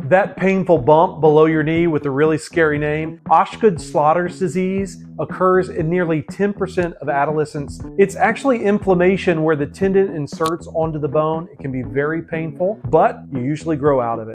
That painful bump below your knee with a really scary name, Osgood Schlatters disease, occurs in nearly 10% of adolescents. It's actually inflammation where the tendon inserts onto the bone. It can be very painful, but you usually grow out of it.